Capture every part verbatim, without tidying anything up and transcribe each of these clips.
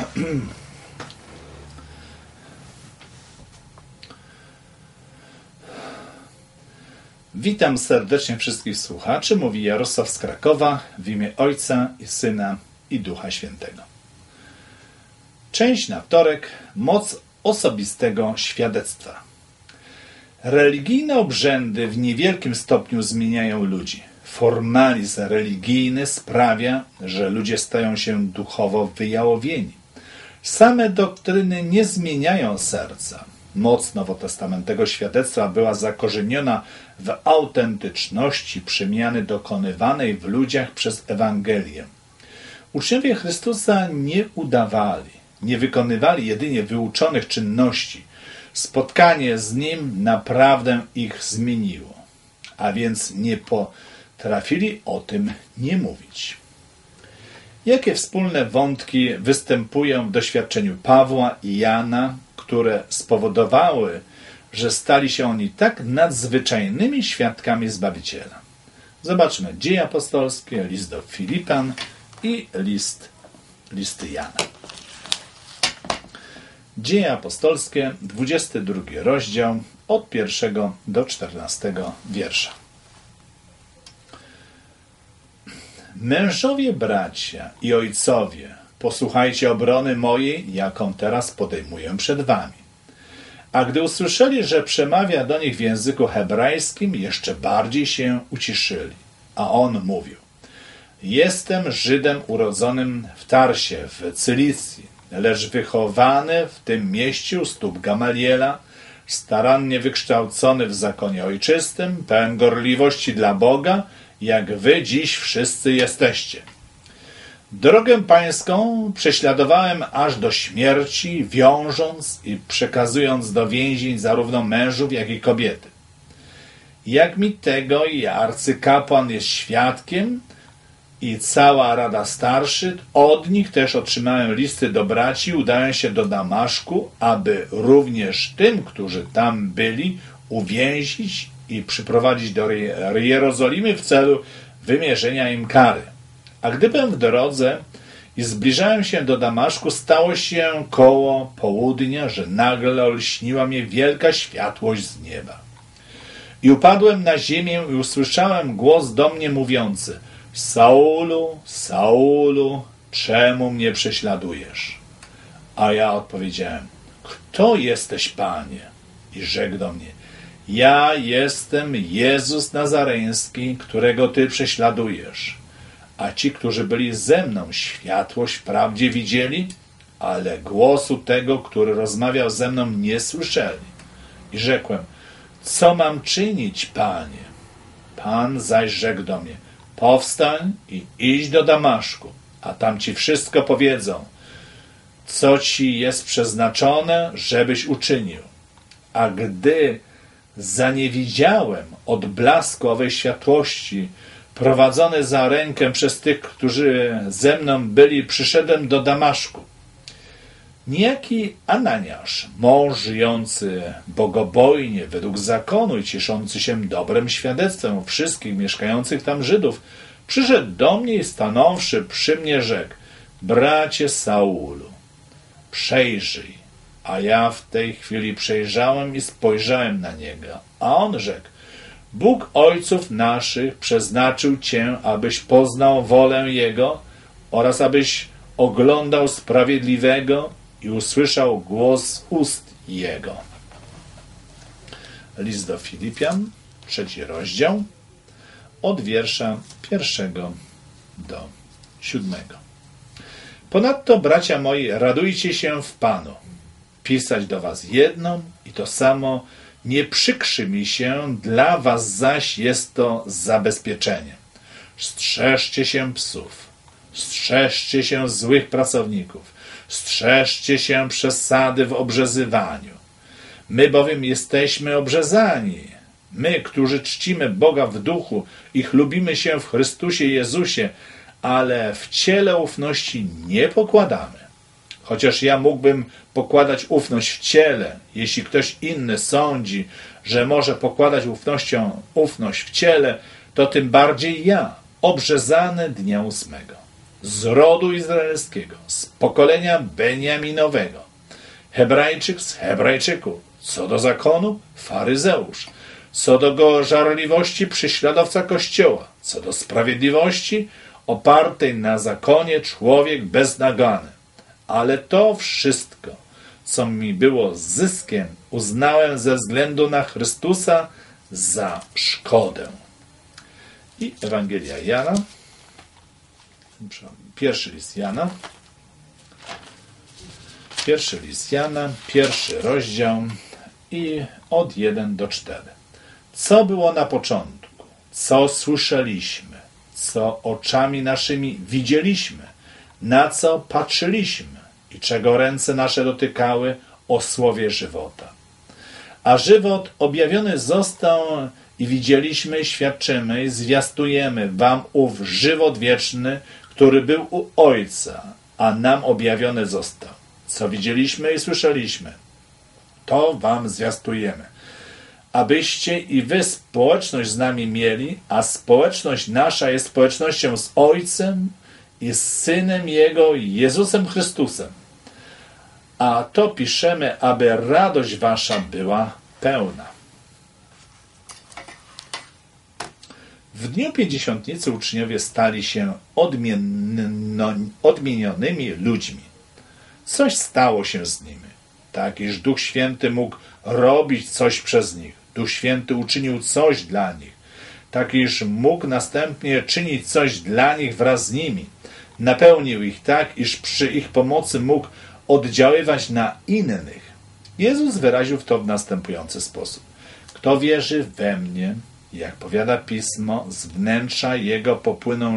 Witam serdecznie wszystkich słuchaczy. Mówi Jarosław z Krakowa w imię Ojca i Syna i Ducha Świętego. Część na wtorek. Moc osobistego świadectwa. Religijne obrzędy w niewielkim stopniu zmieniają ludzi. Formalizm religijny sprawia, że ludzie stają się duchowo wyjałowieni. Same doktryny nie zmieniają serca. Moc nowotestamentowego świadectwa była zakorzeniona w autentyczności przemiany dokonywanej w ludziach przez Ewangelię. Uczniowie Chrystusa nie udawali, nie wykonywali jedynie wyuczonych czynności. Spotkanie z Nim naprawdę ich zmieniło, a więc nie potrafili o tym nie mówić. Jakie wspólne wątki występują w doświadczeniu Pawła i Jana, które spowodowały, że stali się oni tak nadzwyczajnymi świadkami Zbawiciela? Zobaczmy Dzieje Apostolskie, list do Filipan i list, listy Jana. Dzieje Apostolskie, dwudziesty drugi rozdział, od pierwszego do czternastego wiersza. Mężowie, bracia i ojcowie, posłuchajcie obrony mojej, jaką teraz podejmuję przed wami. A gdy usłyszeli, że przemawia do nich w języku hebrajskim, jeszcze bardziej się uciszyli. A on mówił: jestem Żydem urodzonym w Tarsie, w Cylicji, lecz wychowany w tym mieście u stóp Gamaliela, starannie wykształcony w zakonie ojczystym, pełen gorliwości dla Boga, jak wy dziś wszyscy jesteście. Drogę pańską prześladowałem aż do śmierci, wiążąc i przekazując do więzień zarówno mężów, jak i kobiety. Jak mi tego i arcykapłan jest świadkiem i cała rada starszych, od nich też otrzymałem listy do braci, udałem się do Damaszku, aby również tym, którzy tam byli, uwięzić i przyprowadzić do Jerozolimy w celu wymierzenia im kary. A gdy byłem w drodze i zbliżałem się do Damaszku, stało się koło południa, że nagle olśniła mnie wielka światłość z nieba. I upadłem na ziemię i usłyszałem głos do mnie mówiący: Saulu, Saulu, czemu mnie prześladujesz? A ja odpowiedziałem: kto jesteś, Panie? I rzekł do mnie: ja jestem Jezus Nazareński, którego ty prześladujesz. A ci, którzy byli ze mną, światłość wprawdzie widzieli, ale głosu tego, który rozmawiał ze mną, nie słyszeli. I rzekłem: co mam czynić, Panie? Pan zaś rzekł do mnie: powstań i idź do Damaszku, a tam ci wszystko powiedzą, co ci jest przeznaczone, żebyś uczynił. A gdy zaniewidziałem od blasku owej światłości, prowadzony za rękę przez tych, którzy ze mną byli, przyszedłem do Damaszku. Niejaki Ananiasz, mąż żyjący bogobojnie według zakonu i cieszący się dobrym świadectwem u wszystkich mieszkających tam Żydów, przyszedł do mnie i stanąwszy przy mnie rzekł: bracie Saulu, przejrzyj. A ja w tej chwili przejrzałem i spojrzałem na niego. A on rzekł: Bóg ojców naszych przeznaczył cię, abyś poznał wolę Jego oraz abyś oglądał Sprawiedliwego i usłyszał głos ust Jego. List do Filipian, trzeci rozdział, od wiersza pierwszego do siódmego. Ponadto, bracia moi, radujcie się w Panu. Pisać do was jedno i to samo nie przykrzy mi się, dla was zaś jest to zabezpieczenie. Strzeżcie się psów, strzeżcie się złych pracowników, strzeżcie się przesady w obrzezywaniu. My bowiem jesteśmy obrzezani, my, którzy czcimy Boga w duchu i chlubimy się w Chrystusie Jezusie, ale w ciele ufności nie pokładamy. Chociaż ja mógłbym pokładać ufność w ciele, jeśli ktoś inny sądzi, że może pokładać ufnością ufność w ciele, to tym bardziej ja, obrzezany dnia ósmego. z rodu izraelskiego, z pokolenia Beniaminowego, Hebrajczyk z Hebrajczyków, co do zakonu faryzeusz, co do żarliwości prześladowca Kościoła, co do sprawiedliwości opartej na zakonie człowiek beznagany. Ale to wszystko, co mi było zyskiem, uznałem ze względu na Chrystusa za szkodę. I Ewangelia Jana, pierwszy list Jana, pierwszy list Jana, pierwszy rozdział i od jeden do czterech. Co było na początku, co słyszeliśmy, co oczami naszymi widzieliśmy, na co patrzyliśmy i czego ręce nasze dotykały, o słowie żywota. A żywot objawiony został i widzieliśmy, świadczymy i zwiastujemy wam ów żywot wieczny, który był u Ojca, a nam objawiony został. Co widzieliśmy i słyszeliśmy, to wam zwiastujemy, abyście i wy społeczność z nami mieli, a społeczność nasza jest społecznością z Ojcem i z Synem Jego, Jezusem Chrystusem. A to piszemy, aby radość wasza była pełna. W dniu Pięćdziesiątnicy uczniowie stali się odmienno, odmienionymi ludźmi. Coś stało się z nimi, tak iż Duch Święty mógł robić coś przez nich. Duch Święty uczynił coś dla nich, tak iż mógł następnie czynić coś dla nich wraz z nimi. Napełnił ich tak, iż przy ich pomocy mógł oddziaływać na innych. Jezus wyraził to w następujący sposób. Kto wierzy we mnie, jak powiada Pismo, z wnętrza jego popłyną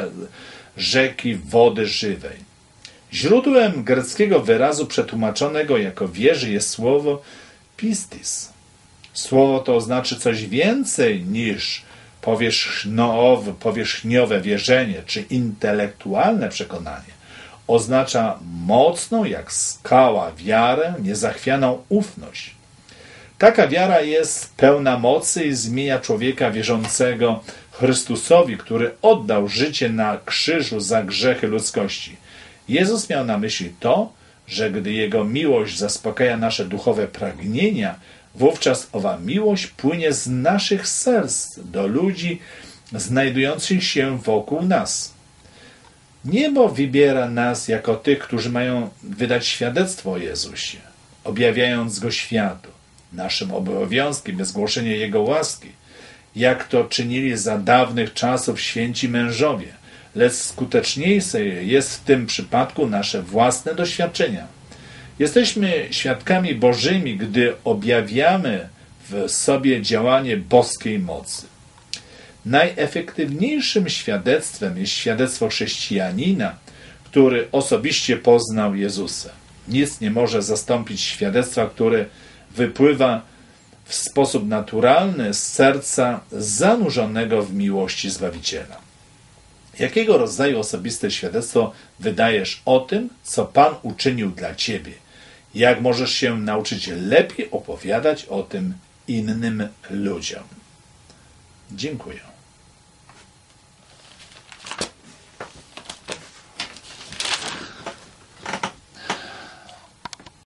rzeki wody żywej. Źródłem greckiego wyrazu przetłumaczonego jako wierzy jest słowo pistis. Słowo to oznacza coś więcej niż powierzchniowe, powierzchniowe wierzenie czy intelektualne przekonanie. Oznacza mocną jak skała wiarę, niezachwianą ufność. Taka wiara jest pełna mocy i zmienia człowieka wierzącego Chrystusowi, który oddał życie na krzyżu za grzechy ludzkości. Jezus miał na myśli to, że gdy Jego miłość zaspokaja nasze duchowe pragnienia, wówczas owa miłość płynie z naszych serc do ludzi znajdujących się wokół nas. Niebo wybiera nas jako tych, którzy mają wydać świadectwo o Jezusie, objawiając Go światu. Naszym obowiązkiem jest głoszenie Jego łaski, jak to czynili za dawnych czasów święci mężowie, lecz skuteczniejsze jest w tym przypadku nasze własne doświadczenia. Jesteśmy świadkami Bożymi, gdy objawiamy w sobie działanie boskiej mocy. Najefektywniejszym świadectwem jest świadectwo chrześcijanina, który osobiście poznał Jezusa. Nic nie może zastąpić świadectwa, które wypływa w sposób naturalny z serca zanurzonego w miłości Zbawiciela. Jakiego rodzaju osobiste świadectwo wydajesz o tym, co Pan uczynił dla Ciebie? Jak możesz się nauczyć lepiej opowiadać o tym innym ludziom? Dziękuję.